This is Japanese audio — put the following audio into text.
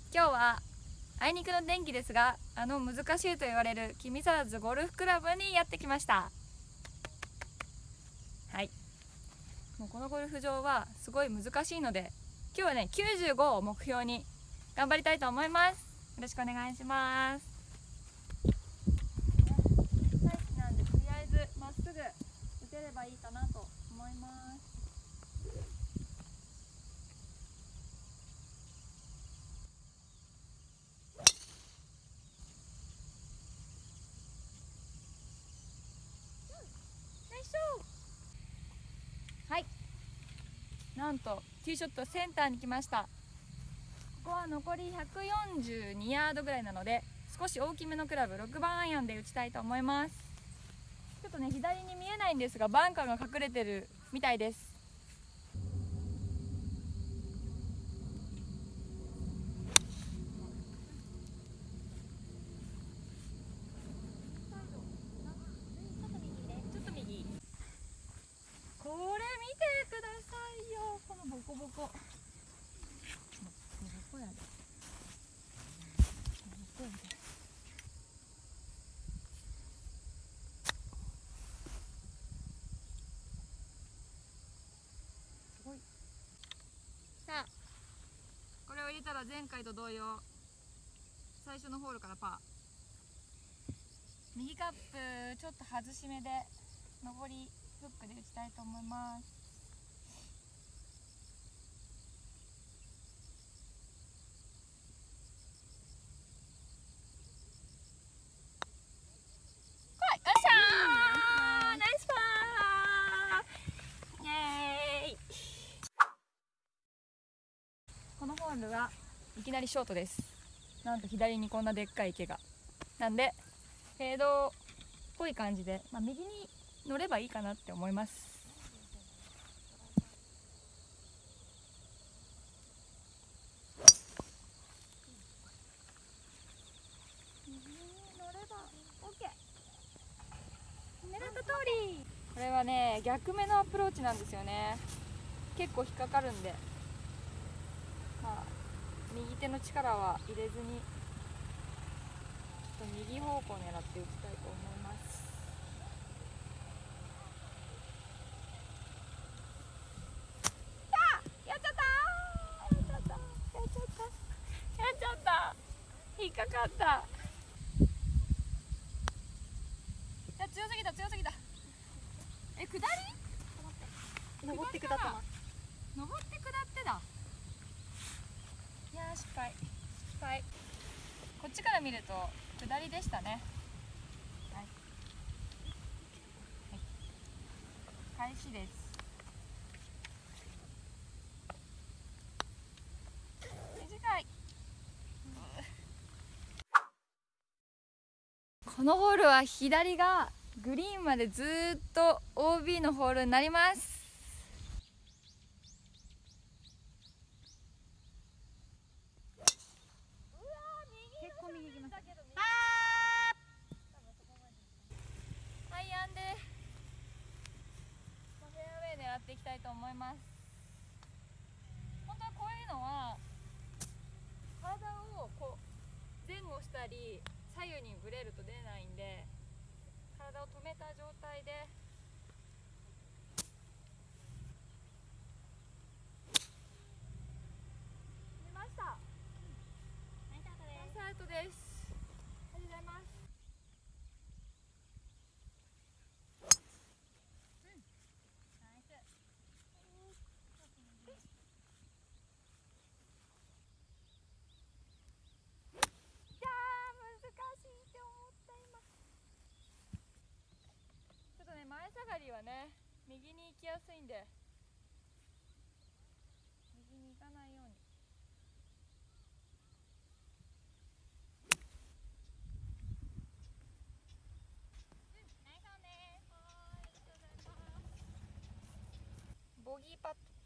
今日はあいにくの天気ですが、難しいと言われる君沢津ゴルフクラブにやってきました。はい、もうこのゴルフ場はすごい難しいので、今日はね95を目標に頑張りたいと思います。よろしくお願いします。大好きなんで、とりあえずまっすぐ打てればいいかなと思います。はい、なんとティーショットセンターに来ました。ここは残り142ヤードぐらいなので、少し大きめのクラブ6番アイアンで打ちたいと思います。ちょっとね左に見えないんですが、バンカーが隠れてるみたいです。ちょっと右。これ見てくださいよ、このボコボコ。ボコやで。ボコやで。すごい。さあ、これを入れたら前回と同様、最初のホールからパー。右カップちょっと外し目で上りフックで打ちたいと思います。このホールはいきなりショートです。なんと左にこんなでっかい池が。なんでフェードっぽい感じで、右に乗ればいいかなって思います。右に乗れば OK。 狙った通り。これはね逆目のアプローチなんですよね。結構引っかかるんで、右手の力は入れずに、ちょっと右方向を狙って打ちたいと思います。やっちゃった、引っかかった。強すぎた。下り登って下ってます。 登って下ってだ。いやー失敗。こっちから見ると下りでしたね。はい、開始です。短い。このホールは左がグリーンまでずーっと OB のホールになります。 結構右行きました。 アイアンでフェアウェイ狙っていきたいと思います。本当はこういうのは体をこう前後したり左右にブレると出ないんで、体を止めた状態で出ました。ナイスアウトです。ありがとうございます。前下がりはね右に行きやすいんで、右に行かないように。ボギーパット。